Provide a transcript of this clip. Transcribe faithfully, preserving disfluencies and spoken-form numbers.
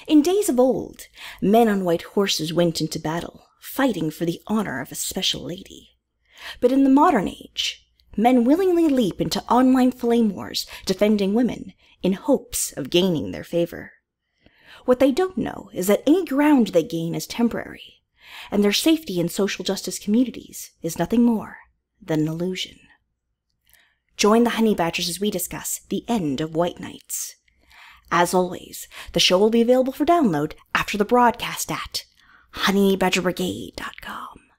In days of old, men on white horses went into battle, fighting for the honor of a special lady. But in the modern age, men willingly leap into online flame wars defending women in hopes of gaining their favor. What they don't know is that any ground they gain is temporary, and their safety in social justice communities is nothing more than an illusion. Join the Honey Badgers as we discuss the end of White Knights. As always, the show will be available for download after the broadcast at honey badger brigade dot com.